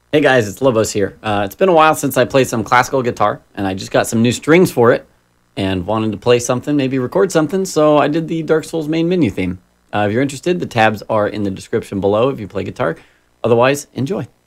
Hey guys, it's Lobos here. It's been a while since I played some classical guitar, and I just got some new strings for it, and wanted to play something, maybe record something, so I did the Dark Souls main menu theme. If you're interested, the tabs are in the description below if you play guitar. Otherwise, enjoy.